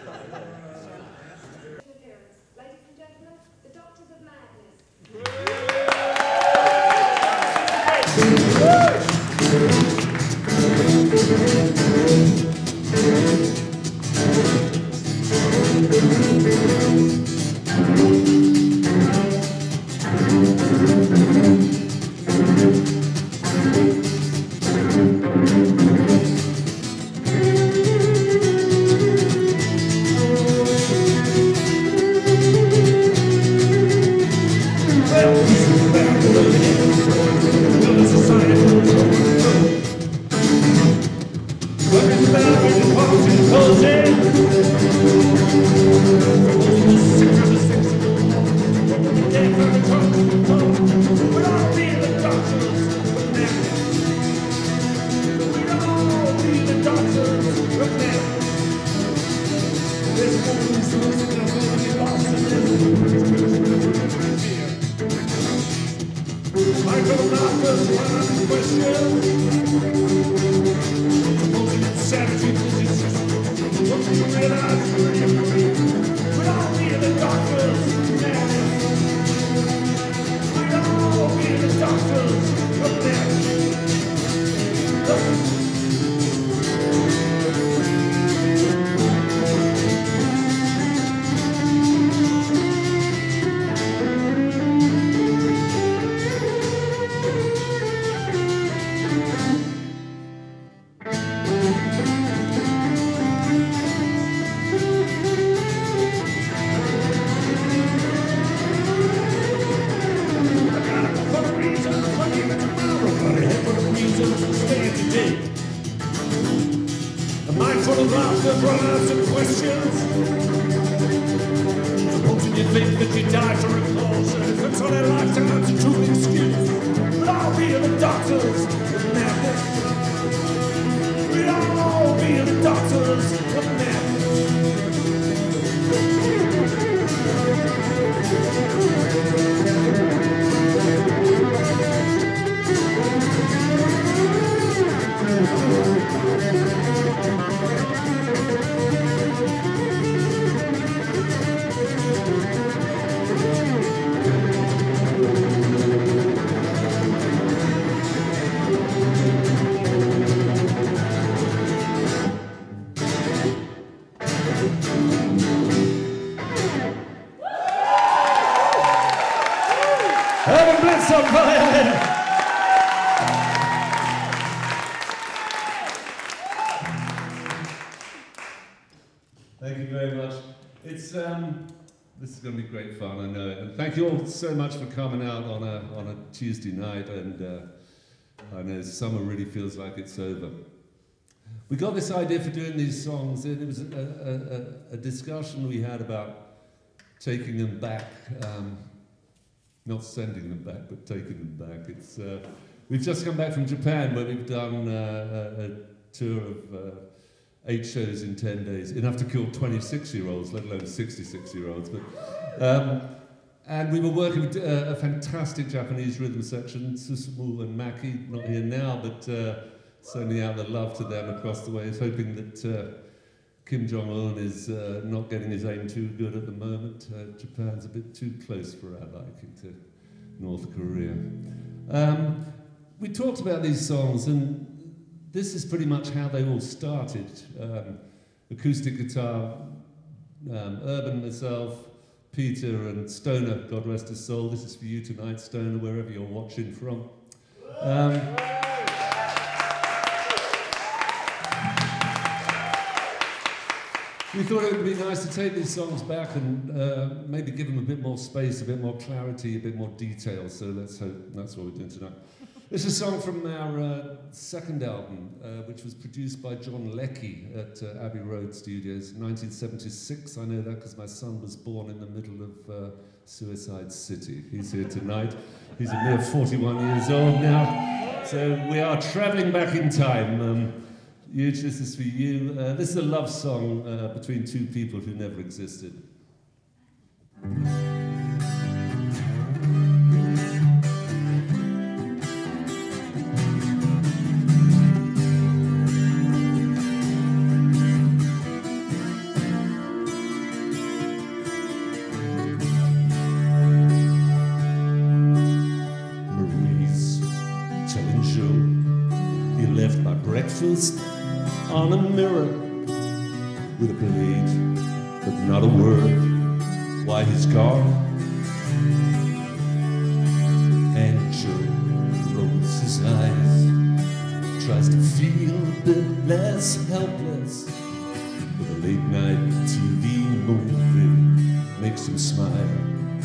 Ladies and gentlemen, the Doctors of Madness. Thank you very much. This is going to be great fun, I know it. And thank you all so much for coming out on a Tuesday night. And I know summer really feels like it's over. We got this idea for doing these songs, and it was a discussion we had about taking them back, not sending them back, but taking them back. We've just come back from Japan, where we've done a tour of 8 shows in 10 days, enough to kill 26-year-olds, let alone 66-year-olds. And we were working with a fantastic Japanese rhythm section, Susumu and Maki, not here now, but sending out the love to them across the way, hoping that Kim Jong-un is not getting his aim too good at the moment. Japan's a bit too close for our liking to North Korea. We talked about these songs, and this is pretty much how they all started. Acoustic guitar, Urban, myself, Peter and Stoner, God rest his soul. This is for you tonight, Stoner, wherever you're watching from. We thought it would be nice to take these songs back and maybe give them a bit more space, a bit more clarity, a bit more detail. So let's hope that's what we're doing tonight. This is a song from our second album, which was produced by John Leckie at Abbey Road Studios in 1976. I know that because my son was born in the middle of Suicide City. He's here tonight. He's a mere 41 years old now. So we are travelling back in time. Huge, this is for you. This is a love song between two people who never existed. Joe. He left my breakfast on a mirror with a blade, but not a word why he's gone. And Joe rolls his eyes, tries to feel a bit less helpless, but a late night TV movie makes him smile.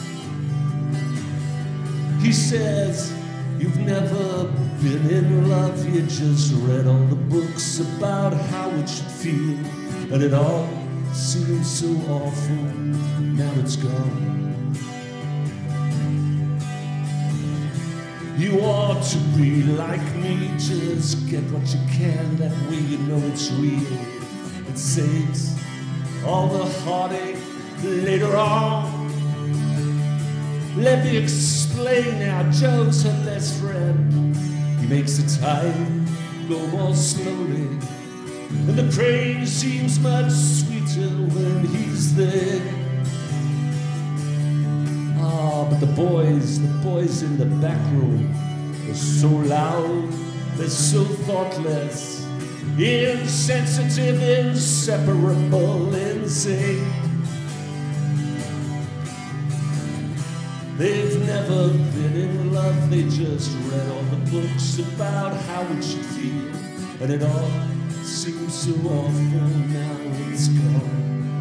He says, you've never been in love, you just read all the books about how it should feel, and it all seems so awful, now it's gone. You ought to be like me, just get what you can, that way you know it's real. It saves all the heartache later on. Let me explain now, Joe's her best friend. He makes the time go more slowly, and the pain seems much sweeter when he's there. Ah, but the boys in the back room, they're so loud, they're so thoughtless, insensitive, inseparable, insane. They've never been in love, they just read all the books about how it should feel, and it all seems so awful, now it's gone.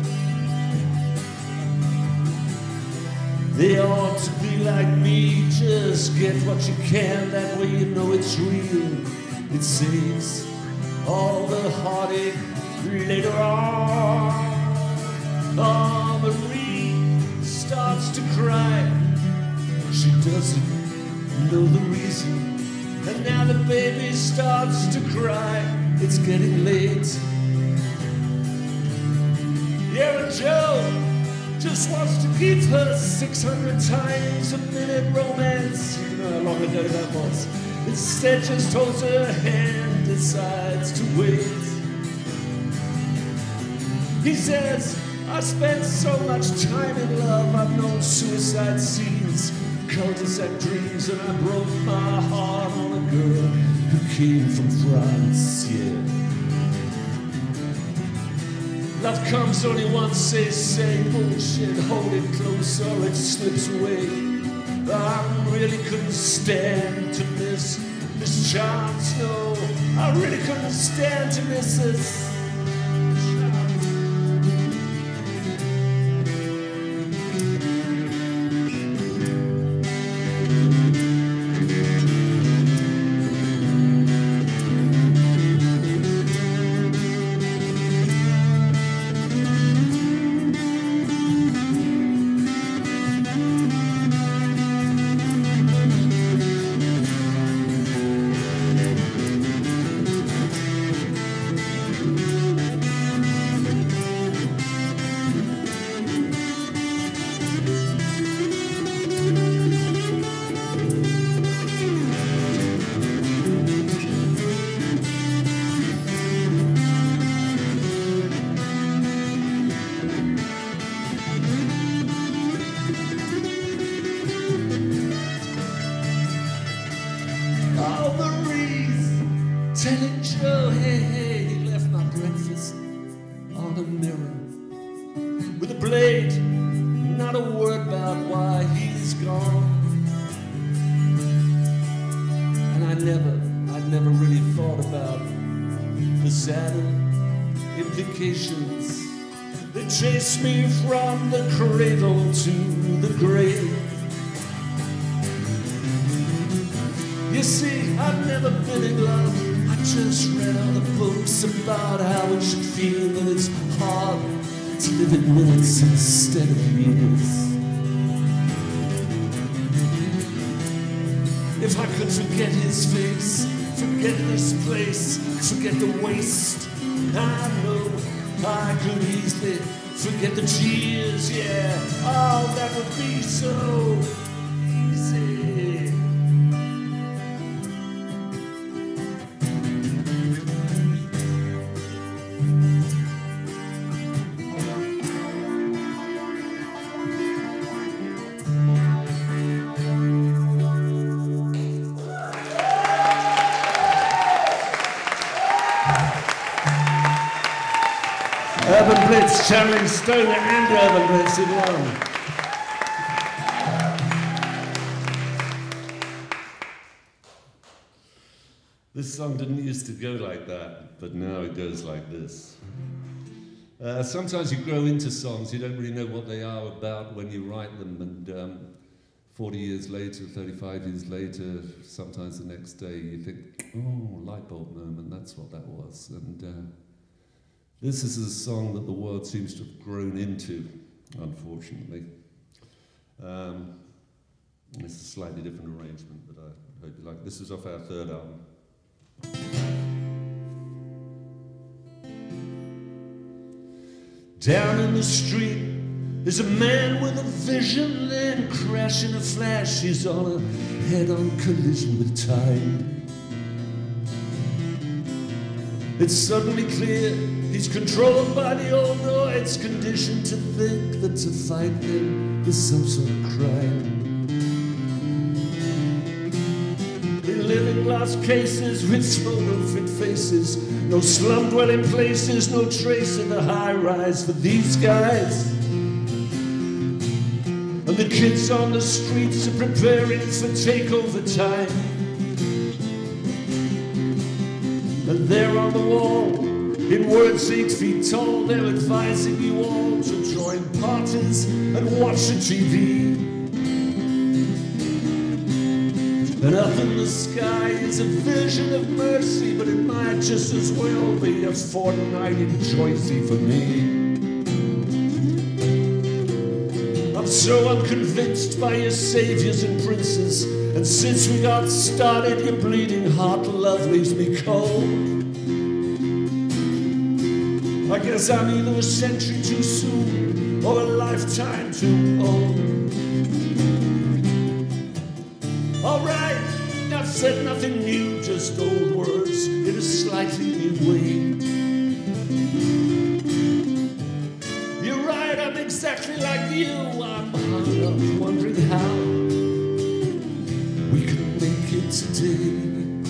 They ought to be like me, just get what you can, that way you know it's real. It saves all the heartache later on. Oh, Marie starts to cry, she doesn't know the reason, and now the baby starts to cry. It's getting late. Yeah, and Joe just wants to give her 600 times a minute romance. You know how long ago that was. Instead just holds her hand, decides to wait. He says, I spent so much time in love, I've known suicide scenes, cul-de-sac dreams, and I broke my heart on a girl who came from France, yeah. Love comes only once, they say, bullshit, hold it close or it slips away. I really couldn't stand to miss this chance, no, I really couldn't stand to miss this. Telling Joe, hey, hey, he left my breakfast on a mirror with a blade, not a word about why he's gone. And I never really thought about the sadder implications that chase me from the cradle to the grave. You see, I've never been in love, I just read all the books about how it should feel, and it's hard to live in minutes instead of years. If I could forget his face, forget this place, forget the waste, I know I could easily forget the tears, yeah. Oh, that would be so easy. Urban Blitz, channeling Stoner and Urban Blitz in one. This song didn't used to go like that, but now it goes like this. Sometimes you grow into songs, you don't really know what they are about when you write them, and 40 years later, 35 years later, sometimes the next day, you think, oh, light bulb moment, that's what that was. And this is a song that the world seems to have grown into, unfortunately. It's a slightly different arrangement, but I hope you like it. This is off our third album. Down in the street there's a man with a vision, then crash in a flash he's on a head-on collision with time. It's suddenly clear he's controlled by the opioids, conditioned to think that to fight them is some sort of crime. They live in glass cases with photo-fit faces, no slum-dwelling places, no trace of the high-rise for these guys. And the kids on the streets are preparing for takeover time. And there on the wall, in words 8 feet tall, they're advising you all to join parties and watch the TV. And up in the sky is a vision of mercy, but it might just as well be a fortnight in Joycey for me. I'm so unconvinced by your saviors and princes, and since we got started, your bleeding heart love leaves me cold. I guess I'm either a century too soon or a lifetime too old. Alright, I've said nothing new, just old words in a slightly new way. You're right, I'm exactly like you. I'm hung up wondering how we can make it today.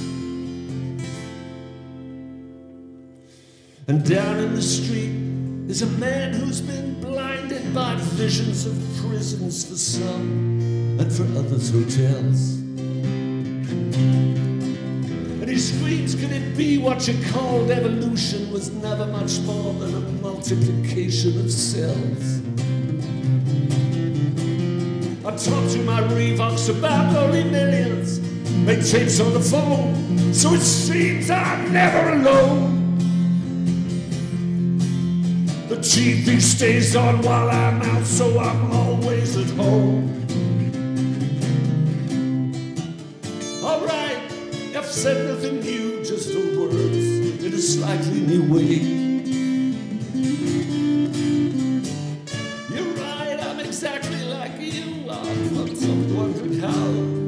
And down in the street is a man who's been blinded by visions of prisons for some and for others hotels. And he screams, can it be what you called evolution was never much more than a multiplication of cells? I talk to my Revox about only millions, make tapes on the phone, so it seems I'm never alone. The TV stays on while I'm out, so I'm always at home. Alright, I've said nothing new, just old words in a slightly new way. You're right, I'm exactly like you. I'm wondering how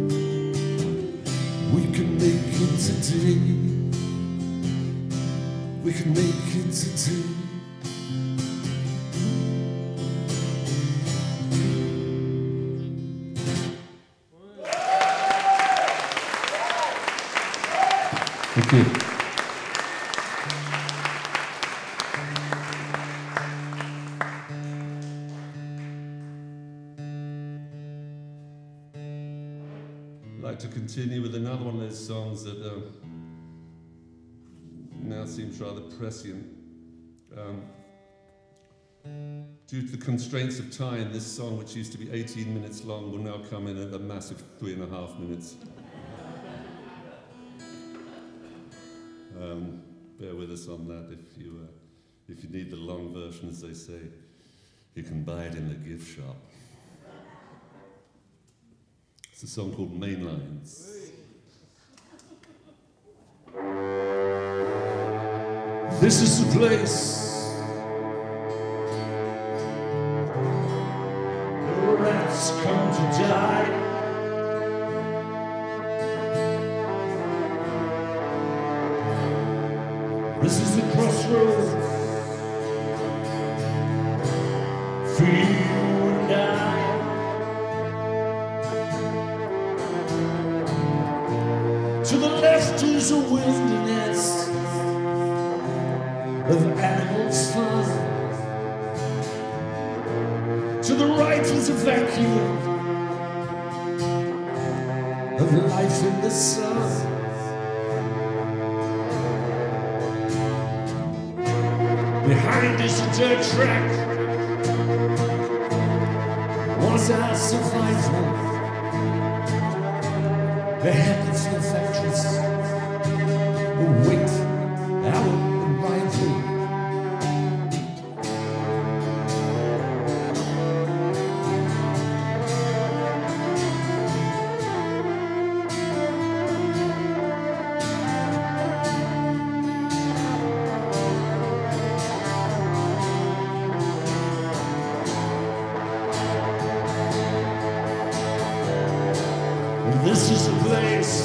we can make it today. We can make it today. Thank you. I'd like to continue with another one of those songs that now seems rather prescient. Due to the constraints of time, this song, which used to be 18 minutes long, will now come in at a massive 3.5 minutes. Bear with us on that. If you need the long version, as they say, you can buy it in the gift shop. It's a song called Mainlines. This is the place the rats come to die. This is the crossroads for you and I. To the left is a wilderness of animals fun. in the sun. Behind is a dirt track. Was our survival. They had the few factories await our arrival. This is the place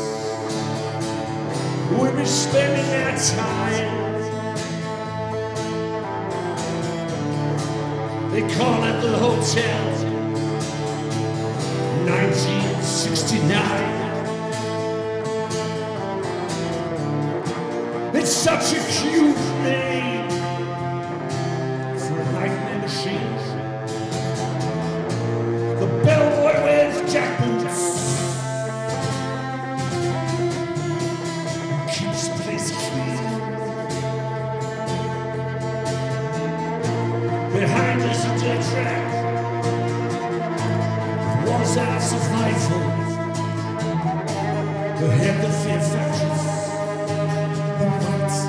we'll be spending our time. They call it the Hotel 1969. It's such a cute name for a nightmare machine. The bellboy wears jack boots. Behind us a dirt track was our survival. Ahead the fear factories, the lights.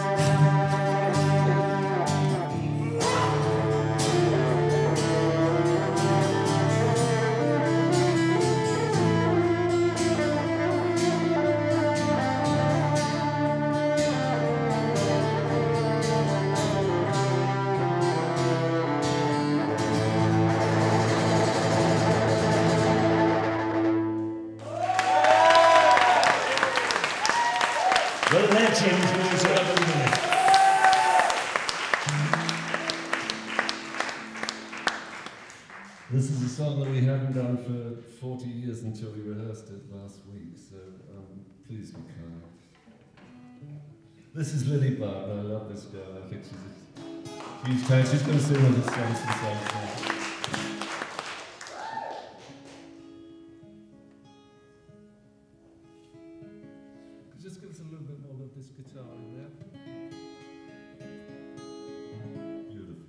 The legend was urban myth. This is a song that we haven't done for 40 years until we rehearsed it last week, so please be kind. This is Lily Bard. I love this girl. I think she's a huge talent. She's going to sing on this song sometime. Just give us a little bit more of this guitar in there. Beautiful.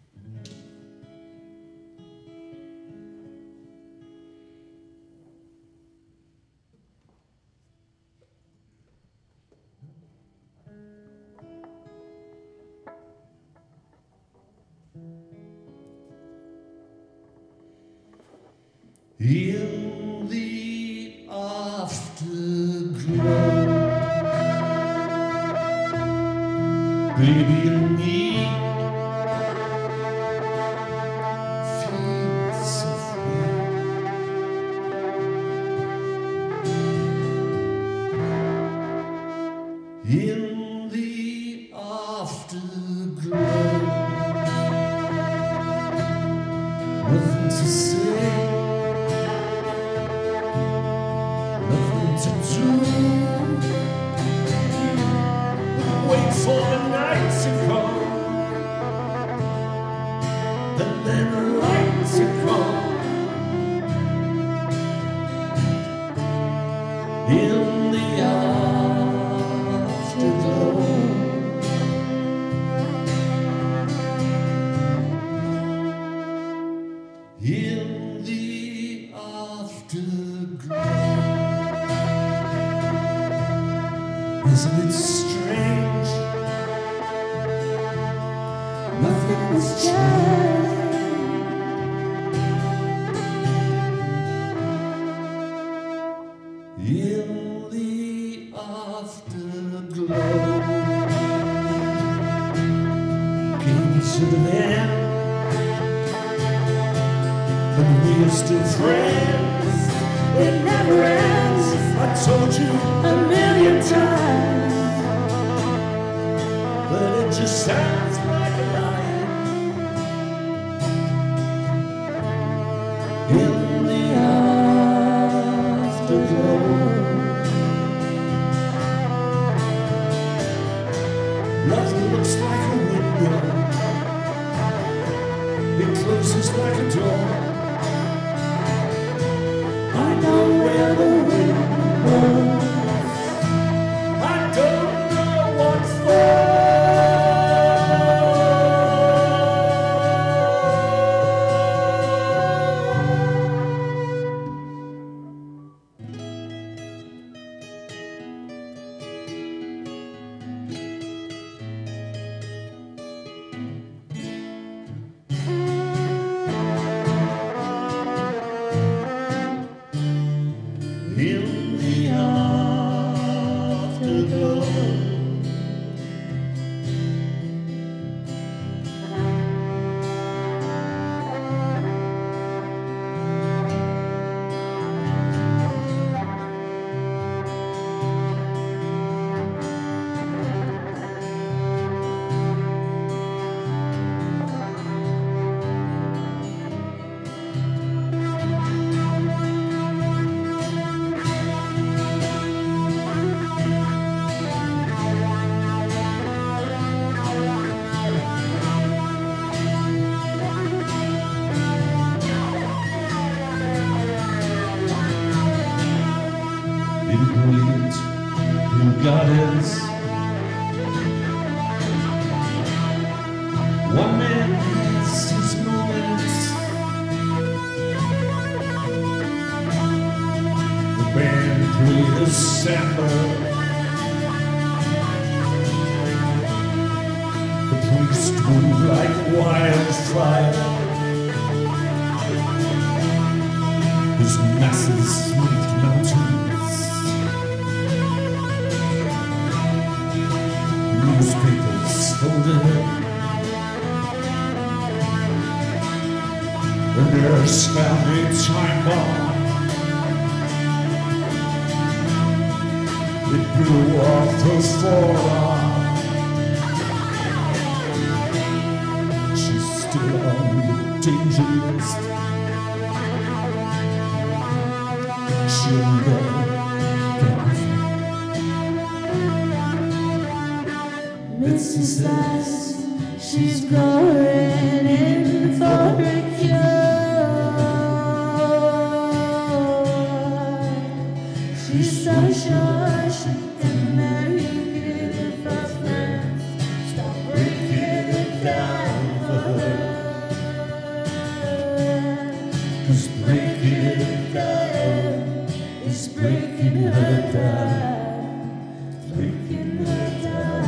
In the afterglow, baby and me feel so free. In the afterglow, nothing to say, nothing to do. Wait for the night to come, and then the light to come. In the afterglow, in the afterglow, isn't it strange? Nothing was changed. In the afterglow, came to the end, but we are still friends. It never ends. I told you a million times, but it just sounds like a lie. In the afterglow, nothing looks like a window. It closes like a door. I know where the wind I don't know what's for. In the afterglow, in brilliant blue gardens, one man has his moments. the band played a samba. The priest moved like wildfire. His masses moved mountains. Newspapers folded. The nurse found a time bomb. It blew off her forearm. She's still on the danger list. She'll never get off it. Missy says she's going in for a cure. She's so sure she can marry her friends. Stop breaking it down for her. 'Cause breaking it down is breaking her down. Breaking her down.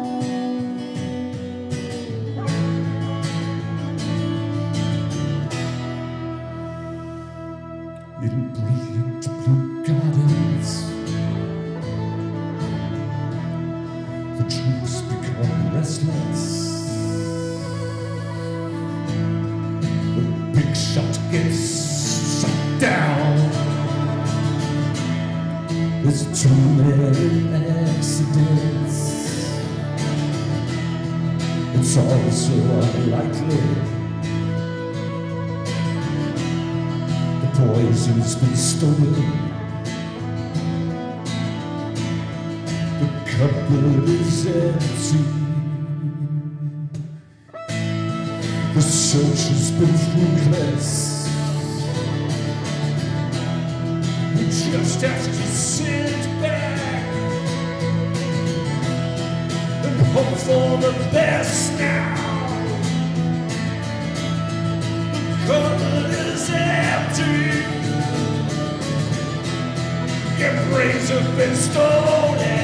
In brilliant blue gardens, the troops become restless. The big shot gets shut down. There's too many accidents. It's all so unlikely. The poison's been stolen. The cupboard is empty. The soldier's been fruitless. We just have to sit back and hope for the best now. The cupboard is empty. Your brains have been stolen.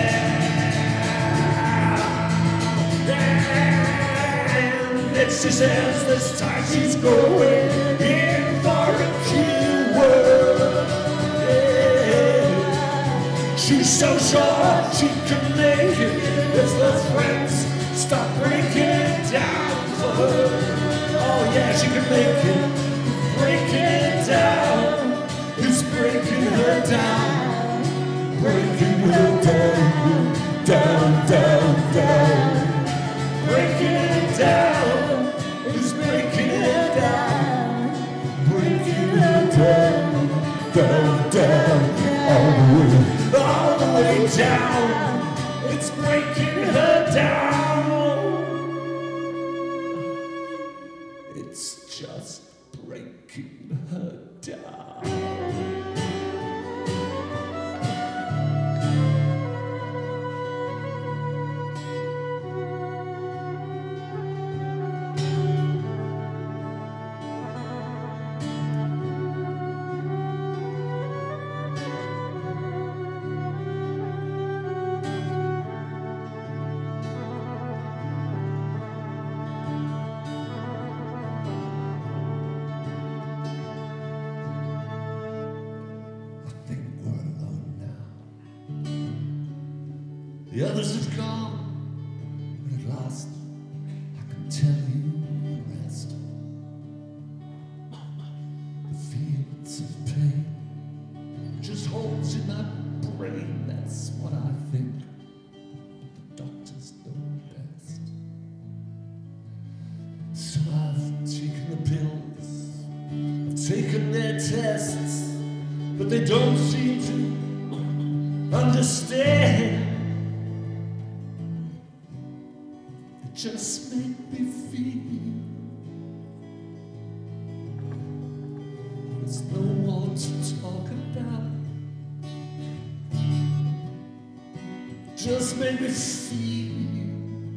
And she says this time she's going in for a cure. She's so sure she can make it if the friends stop breaking down for her. Oh yeah, she can make it. Breaking it down is breaking her down. Breaking her down, down, down, down. Breaking it down is breaking it down. Breaking her down, down, down, all the way down. It's breaking her down. It's just breaking her down. The others have gone, and at last I can tell you the rest. The fields of pain just holes in my brain, that's what I think. But the doctors know best. So I've taken the pills, I've taken their tests, but they don't seem to understand. They just make me feel there's no more to talk about. Just make me feel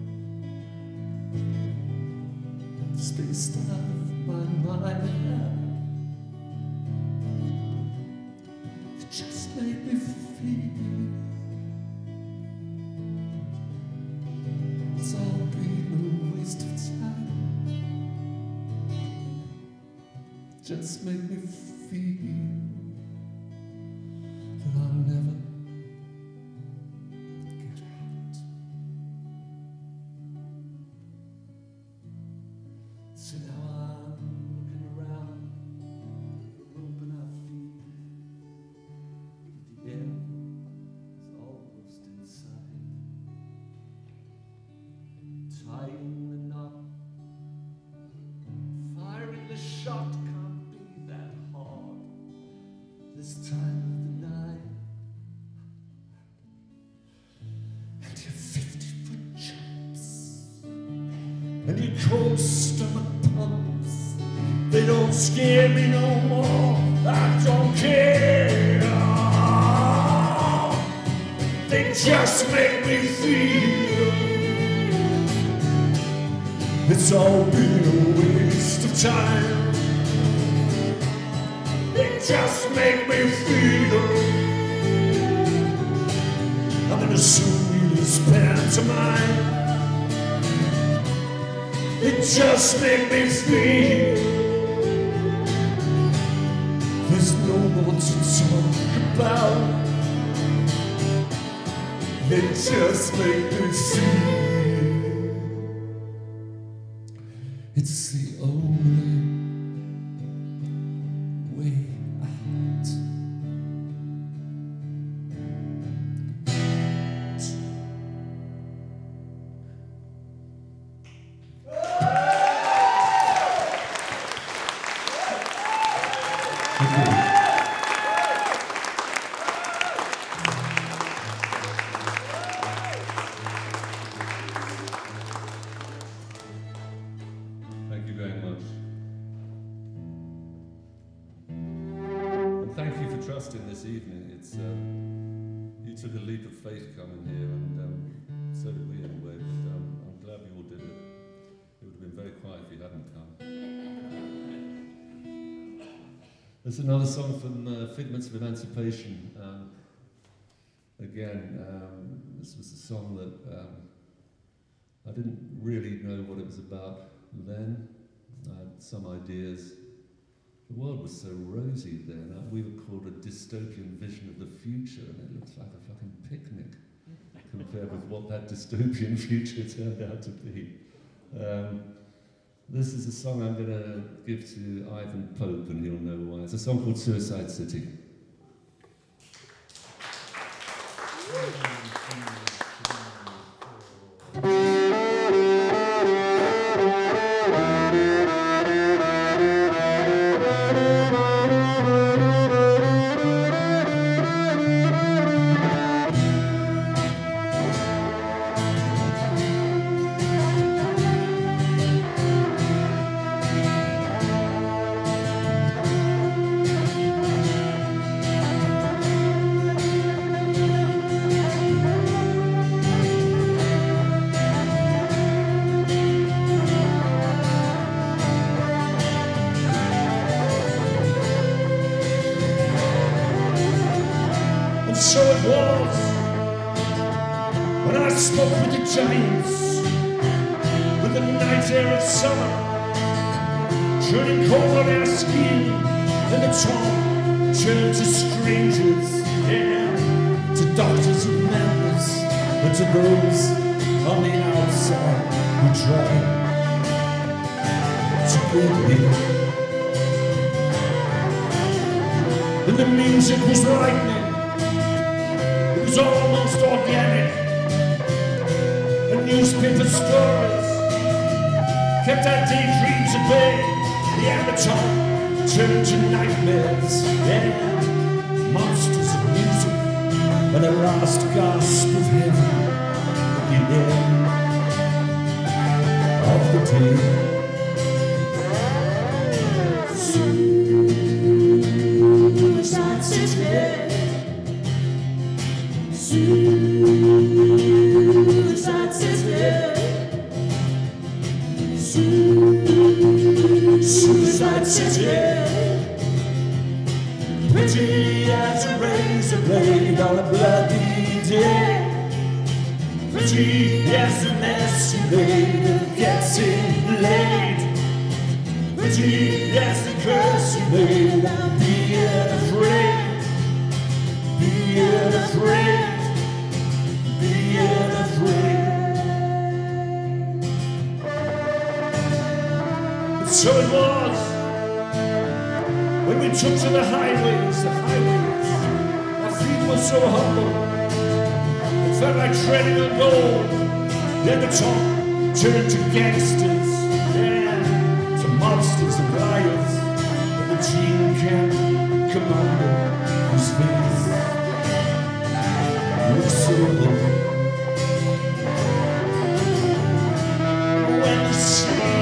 spaced out of my mind. Just make me feel it's all been a waste of time. Just make me feel that I'll never get out. So now I'm looking around the room and I feel the end is almost inside. Tying the knot, firing the shot can't be that hard this time of the night. And your 50-foot jumps and your cold stomach pumps, they don't scare me no more. I don't care. They just make me feel it's all been a waste of time. They just make me feel I'm in a surrealist pantomime. They just make me feel there's no more to talk about. They just make me feel it's the only way out. Thank you very much. And thank you for trusting this evening. It's you took a leap of faith coming here, and so did we anyway. But I'm glad you all did it. It would have been very quiet if you hadn't come. There's another song from Figments of Emancipation. Again, this was a song that I didn't really know what it was about then. I had some ideas. The world was so rosy then. We were called a dystopian vision of the future, and it looks like a fucking picnic compared with what that dystopian future turned out to be. This is a song I'm going to give to Ivan Pope, and he'll know why. It's a song called Suicide City. So it was when I spoke with the giants, with the night air of summer, turning cold our skin, and the tall turned to strangers, yeah, to doctors and members, and to those on the outside who try to break me. And the music was lightning, it was almost organic, and newspaper stories kept our daydreams at bay. The avatar turned to nightmares and monsters of music, and the last gasp of heaven at the end of the day. Suicide City. Suicide City. Suicide City. Pretty as a razor blade on a bloody day. Pretty as the mess you made of getting laid. Pretty as the curse you made of being afraid. Being afraid. Being afraid. And so it was when we took to the highways, our feet were so humble, it felt like treading on gold. Then the talk turned to gangsters, and to monsters and liars, and the team camp commander whose face was so old. When the sea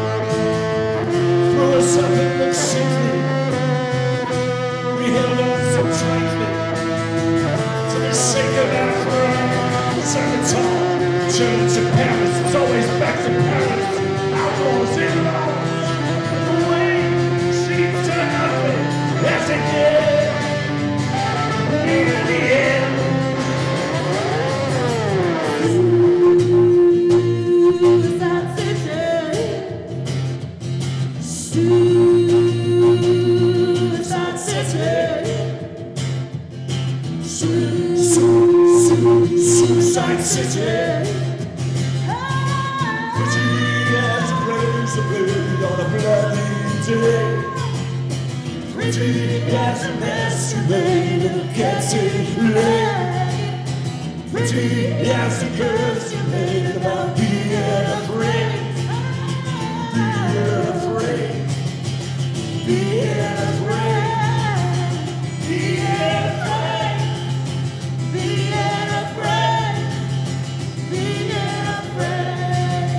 threw us up and looked sickly, we held on so tightly for the sake of our friends. And the talk turned to Paris, it's always back to Paris. Outlaws in laws, and the way seems to happen as it did near the end. Suicide City. Suicide City. Suicide City. Pretty as a razor blade on a bloody day. Pretty as a mess you made of getting laid. Pretty as the curse you made about being afraid. Being afraid. Being afraid. Being afraid. Being afraid. Being afraid.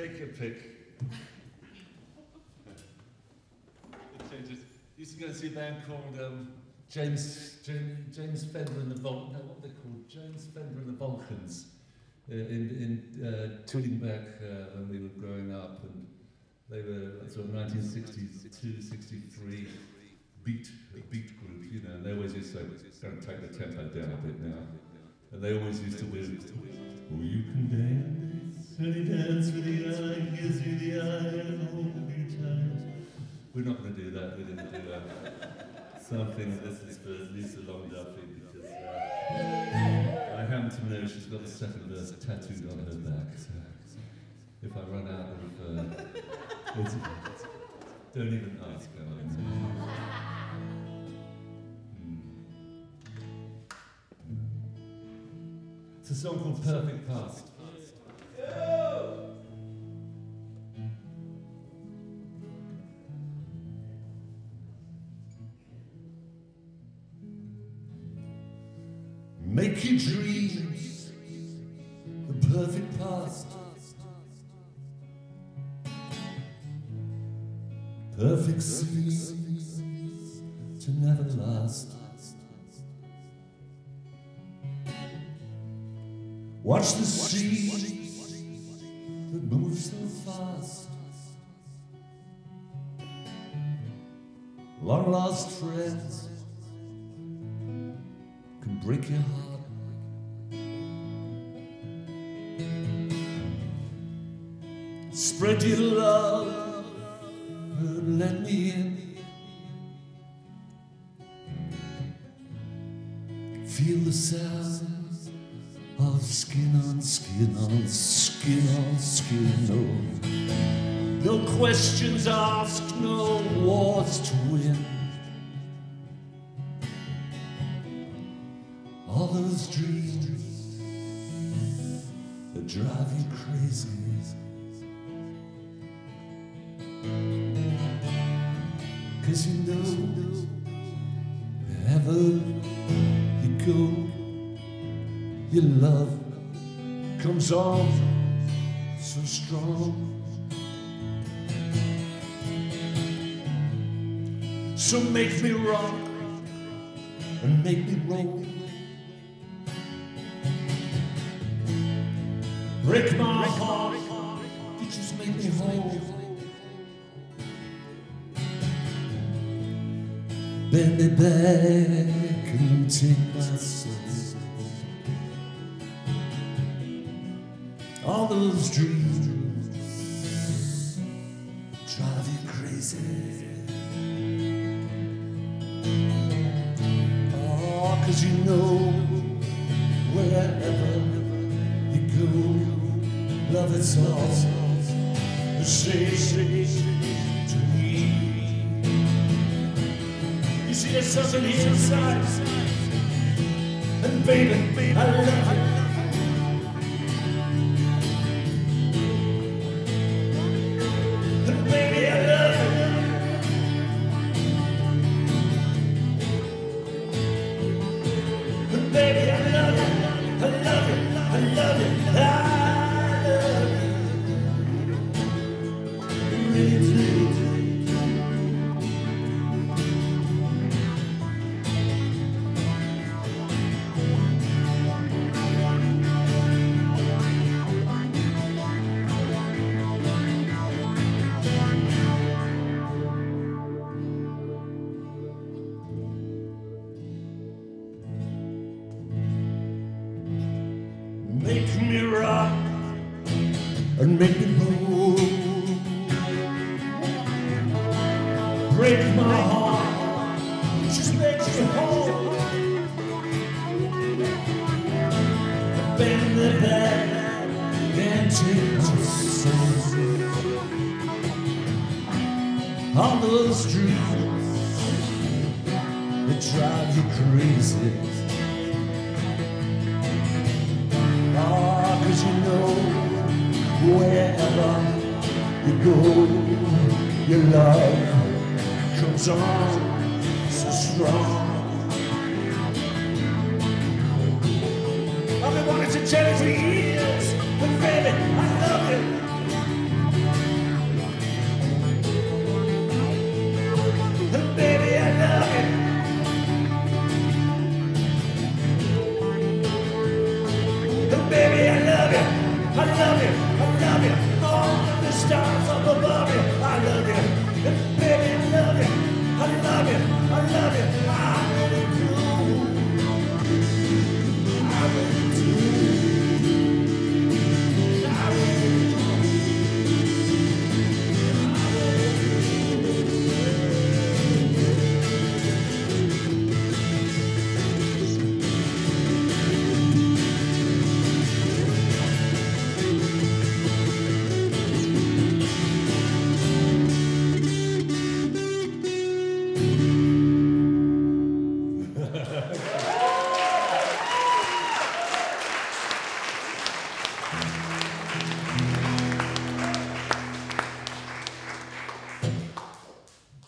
Take your pick. It changes. Used to go and see a band called James Fender and the Vulcans. No, what were they called? James Fender and the Vulcans. In Tootingback when we were growing up, and they were sort of 1962, 63 beat group, you know, and they always used to kind of take the tempo down a bit now. And they always used to win. Oh, you can dance, and he dance with the eye, gives you the eye, and hold you tight. We're not going to do that. We're going to do something. This is for Lisa Long Duffy, because I happen to know she's got the second verse tattooed on her back. So if I run out of, don't even ask. It's a song called Perfect Past. Make your dreams the perfect past. Perfect scenes to never last. Watch the sea that moves so fast. Long lost friends can break your heart. Spread your love and let me in. Feel the sound of skin on skin on skin on skin. No questions asked, no wars to win. All those dreams that drive you crazy. Cause you know, wherever you go, your love comes on so strong. So make me rock and make me roll. Break my heart, you just make me whole. Bend me back and take my soul. All those dreams drive you crazy. Oh, 'cause you know wherever you go, love it's all the same to me. You see there's something here inside, and baby, I love you. Make me rock and make me roll. Break my heart, just make me whole. Bend the back and take my soul. All those dreams that drive you crazy. Cause you know, wherever you go, your love comes on so strong. I've been wanting to tell you for years, but baby, I love you.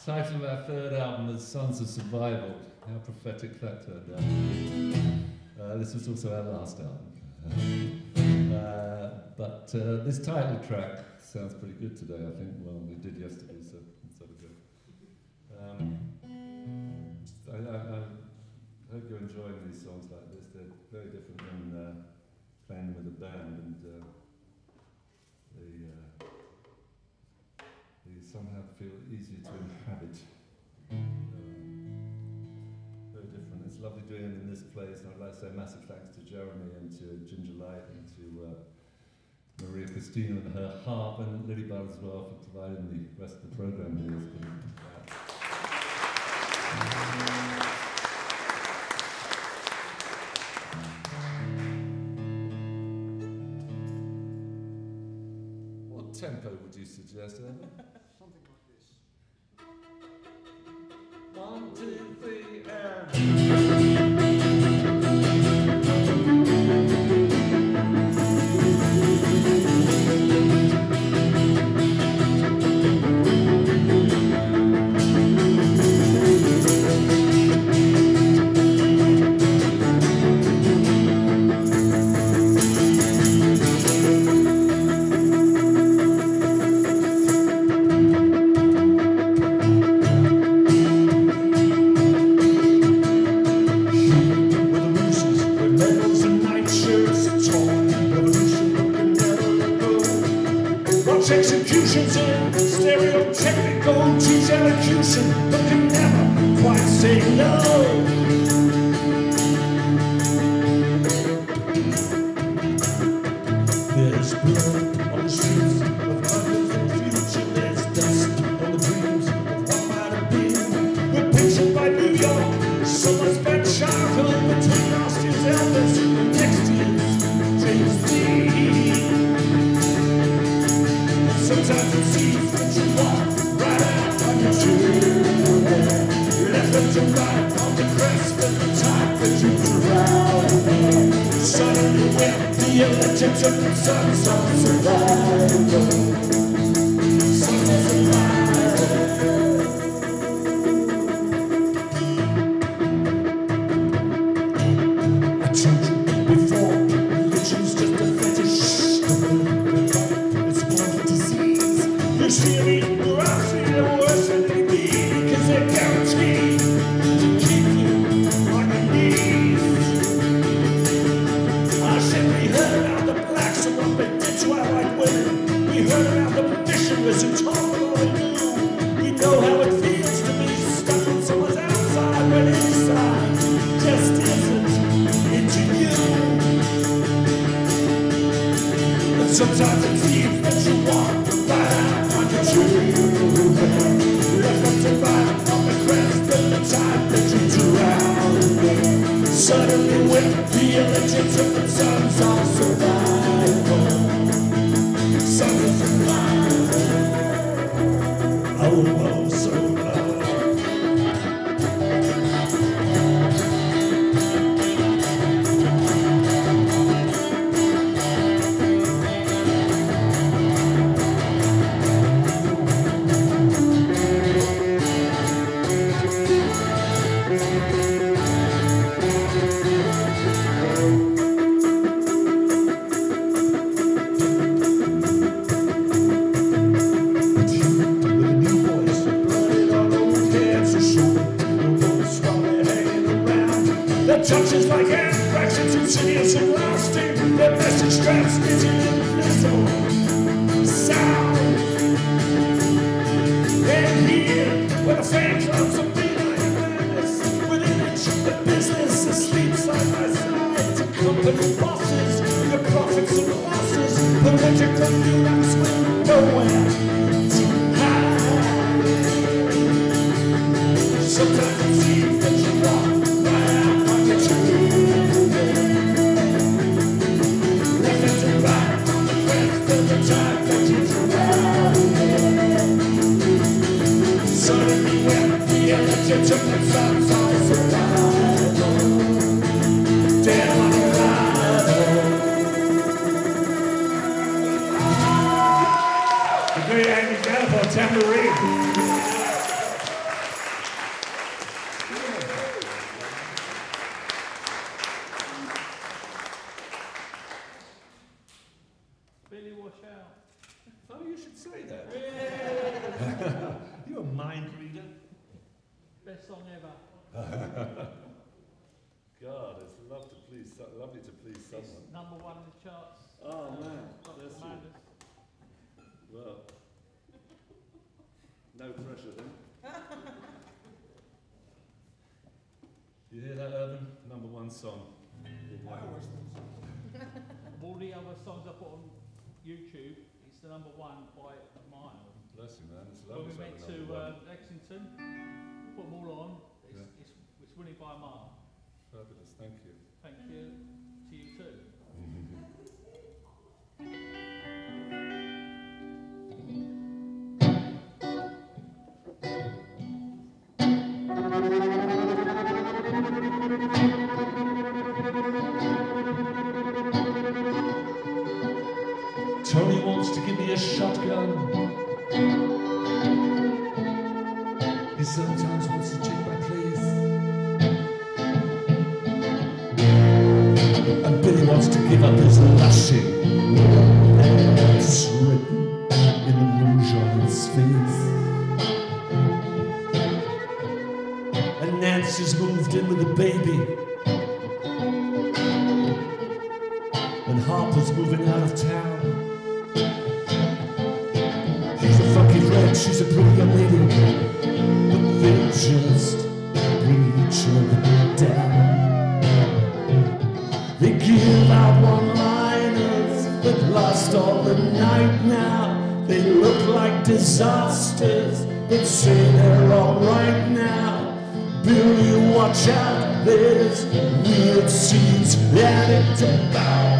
Title of our third album is Sons of Survival. How prophetic that turned out. This was also our last album. But this title track sounds pretty good today, I think. Well, we did yesterday, so it's sort of good. I hope you're enjoying these songs like this. They're very different than playing with a band, and they somehow feel easier to inhabit. Very different. It's lovely doing it in this place, and I'd like to say massive thanks to Jeremy and to Ginger Light and to Maria Christina and her harp, and Lilybud as well for providing the rest of the program here. It's been What tempo would you suggest, Evan? Something like this. 1, 2, 3, and... Executions in stereotypical cheese elocution, but can never quite say no. There's blood on the streets of others and future. There's dust on the dreams of what might have been. We're pictured by New York. Someone spent childhood between last year's Elvis and next year's James Dean. Sometimes it seems that you walk right out on your shoe. Left and to right on the crest of the time that you drown. Suddenly when the electric took the sons of survival. Sons of survival. I told you before, religion's just a fetish. It's really roughly the worst that they be, because they're guaranteed to keep you on your knees. I said we heard about the blacks and what they did to our white women. We heard about the missionaries who told them all they knew. We know how it feels to be stuck on someone's outside when inside just isn't into you. And sometimes it seems that you walk right out. Left and to right on the crest of the time that you drown. Suddenly when the electric took the sons of survival. Sons of survival. Oh, survival. Touches like anthrax, it's insidious and lasting. Their message transmitted invisible sound. And here, where the fan clubs are midnight madness, within each the business asleep side by side. To company bosses, the profits and losses, political news with nowhere to hide. Sometimes it seems that you walk right out. Suddenly when the electric took the sons of survival. Dead on arrival. The great Andy Gallagher tambourine. best song ever. God, it's lovely to please It's someone. #1 in the charts. Oh man, Got bless you. Commanders. Well, no pressure then. You hear that, Urban? #1 song. Of all the other songs I put on YouTube, it's the #1 by a mile. Bless you, man. It's When lovely we went to to have #1. Lexington, put them all on, Yeah. it's winning by a mile. Fabulous, thank you. Thank you to you too. Tony wants to give me a shotgun. He sometimes wants to take my place. And Billy wants to give up his lashing. It's written in the rouge on his face. And Nancy's moved in with the baby. And Harper's moving out of town. He's a funky red, she's a pretty young lady, but they just bring each other down. They give out one-liners that last all the night now. They look like disasters, but say they're all right now. Billy, watch out, there's weird scenes at it about.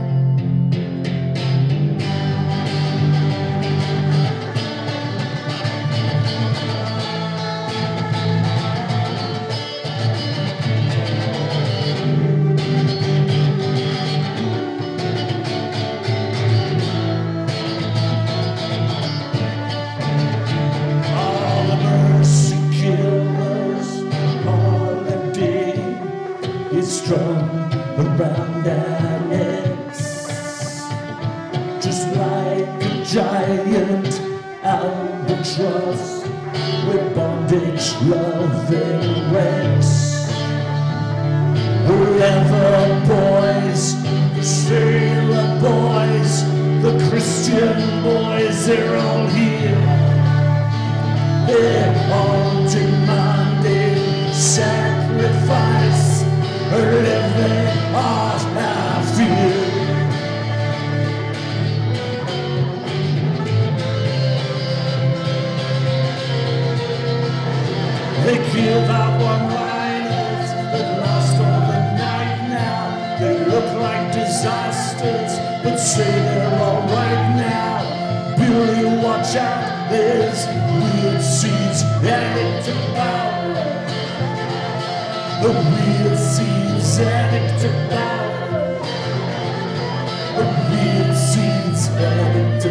All the mercy killers, holiday is strung around our necks, just like a giant albatross with bondage loving wrecks. Forever boys, the sailor boys, the Christian boys, they're all here. They're all demanding sacrifice, living off our fear. They give out one-liners that last all the night now. They look like disasters, but say they're all right now. Billy, watch out, there's weird seeds at it about. The weird seeds at it about. The weird seeds at it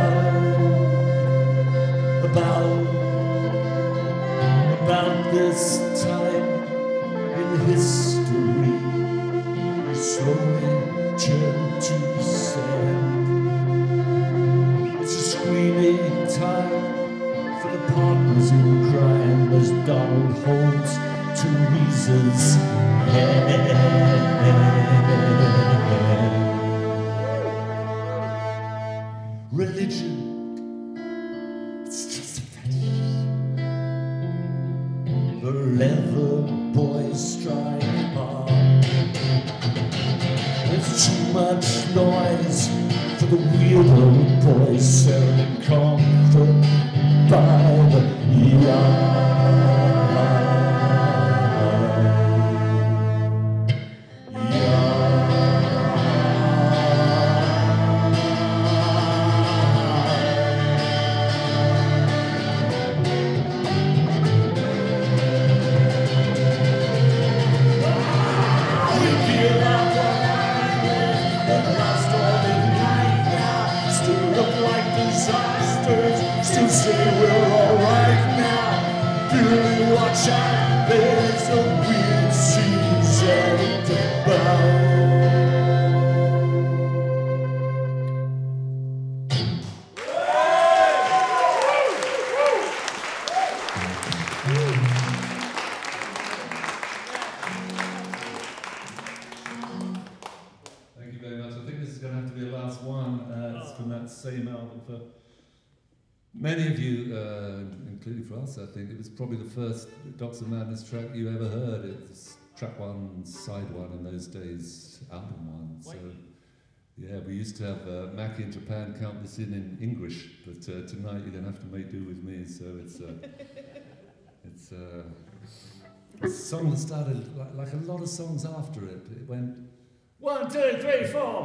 about this time in history, we slowly turn to sand. It's a screaming time for the partners in crime as Donald holds Teresa's hand. Religion, it's just a fetish. The leather boys strike hard. There's too much noise for the weirdo boys selling comfort by the yard. Still say we're alright now. Billy, watch out, there's a weird season about. Many of you, including for us, I think, it was probably the first Docks of Madness track you ever heard. It was track one, side one in those days, album one. So, yeah, we used to have Mackie in Japan count this in English, but tonight you're going to have to make do with me. So it's a song that started like a lot of songs after it. It went 1, 2, 3, 4.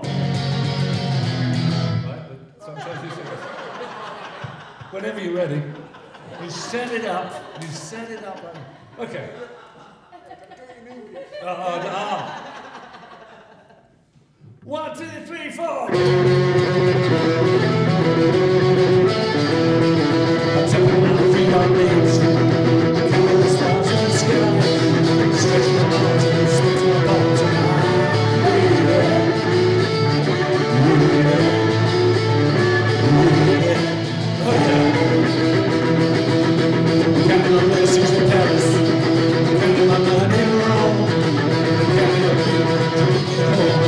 Right, but sometimes you say, whenever you're ready, you set it up. You set it up. Okay. One, two, three, four. I'm tapping my feet on leaves, counting the stars in the sky, stretching my arms and stretching my bones and counting my blessings in Paris, counting my money in Rome, counting my people drinking home.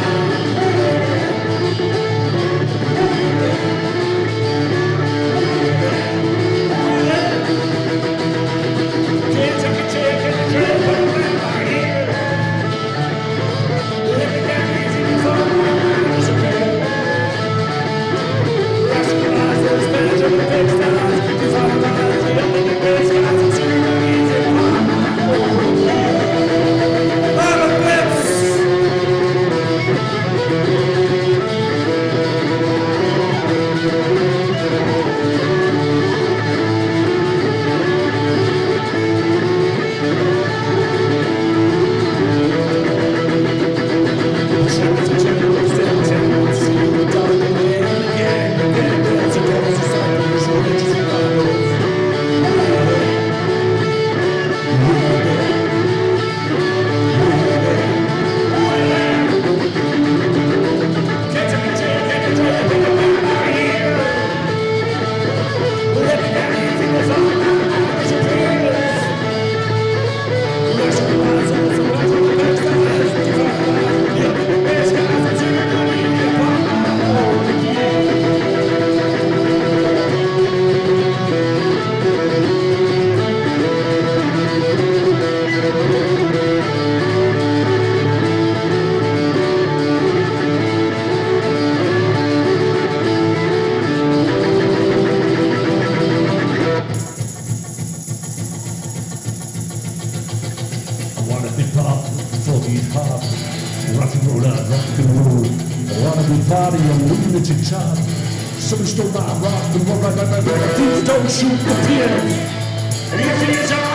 Someone stole my rock and roll right. Please don't shoot the piano. And if it's all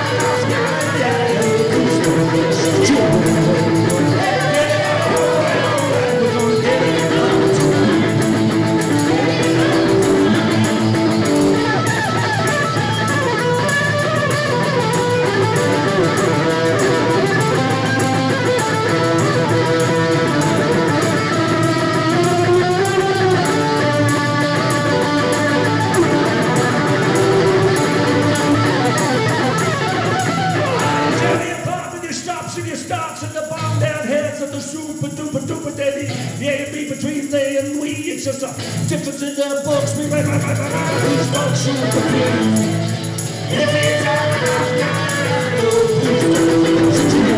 it's just a difference in the books. We write, please don't shoot the piano. If it's all please don't shoot the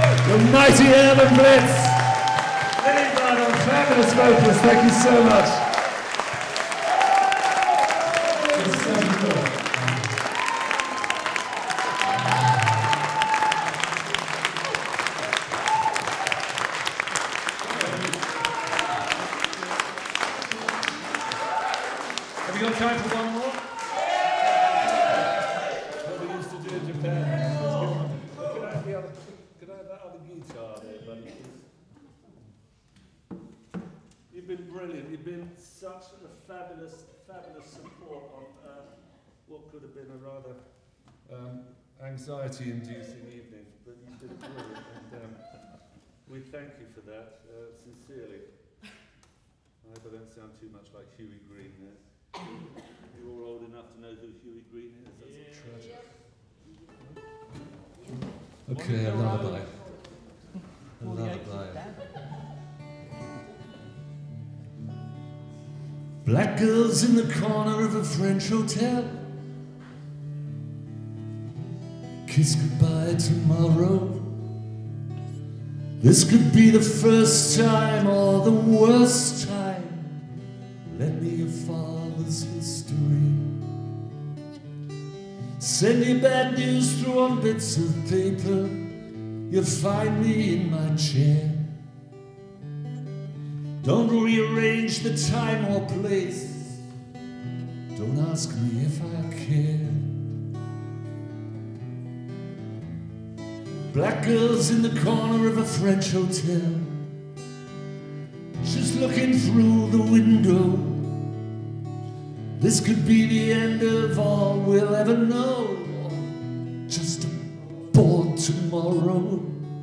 Mighty Urban Blitz. Lily Barnum, fabulous vocals, thank you so much. for one more? What we used to do in Japan. Could I have that other guitar there, buddy? You've been brilliant. You've been such a fabulous support on what could have been a rather anxiety-inducing evening, but you did brilliant, and we thank you for that, sincerely. I hope I don't sound too much like Huey Green there. You're all old enough to know who Huey Green is. That's a treasure. Okay, a lullaby. A lullaby. Black girls in the corner of a French hotel. Kiss goodbye tomorrow. This could be the first time or the worst time. Lend me your father's history. Send your bad news through on bits of paper. You'll find me in my chair. Don't rearrange the time or place. Don't ask me if I care. Black girls in the corner of a French hotel, just looking through the window. This could be the end of all we'll ever know, or just a bored tomorrow.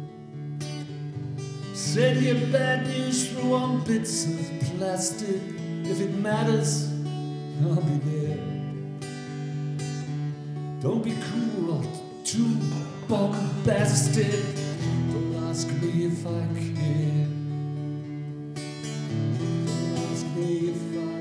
Send your bad news through on bits of plastic. If it matters, I'll be there. Don't be cruel or too bombastic. Don't ask me if I care. Don't ask me if I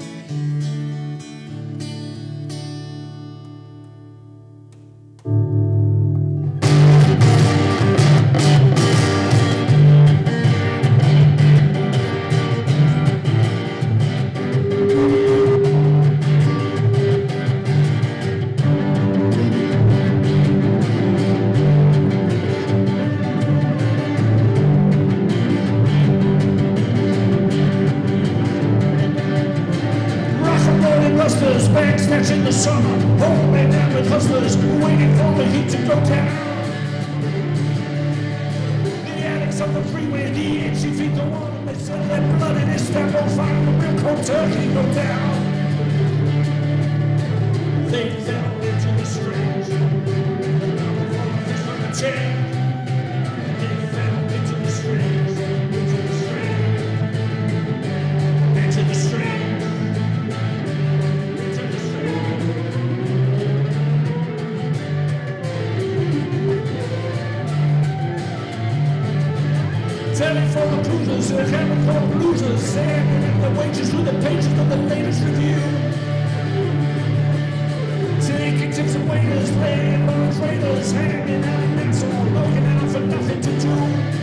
in the summer, home and down with hustlers, waiting for the heat to go down. The addicts on the freeway, the itchy feet go on, they sell their blood and they stand on fire, the real cold turkey go down. They fell into the strange, from the chain. They fell into the strange, into the strange. Telephone cruisers, chemical losers, sanding the wages through the pages of the latest review. Taking tips and waiters, laying on traders, hanging out necks or looking out for nothing to do.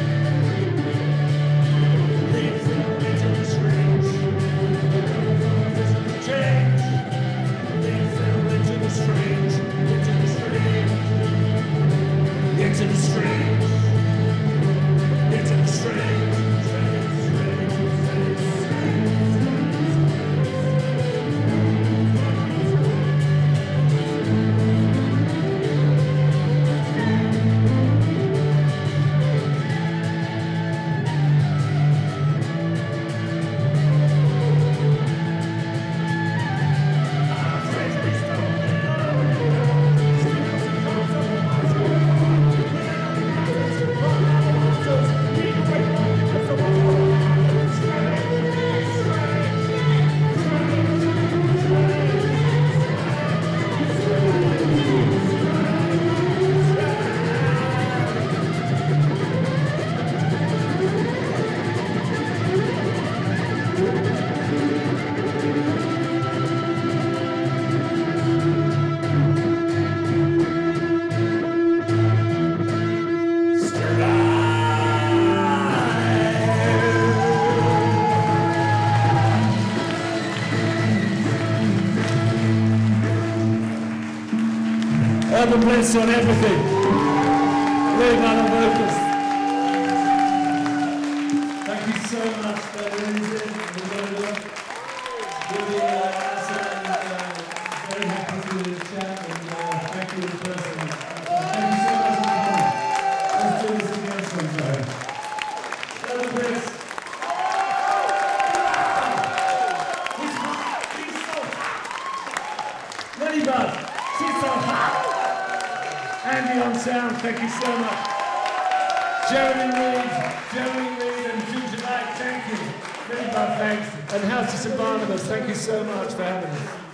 They fell into the strange, physical change. They fell into the strange, into the strange, into the strange. Into the strange, Urban Bliss on everything. Really not on vocals. Thank you so much for listening. very happy to chat and thank you in person. Thank you so much for coming. Let's do this again sometime. Hello, Chris. He's hot. He's so hot. Ladybug, she's so hot. Andy on sound, thank you so much. Jeremy Reed and Ginger Light, thank you. Ladybug, thanks. And House of St. Barnabas, thank you so much for having us.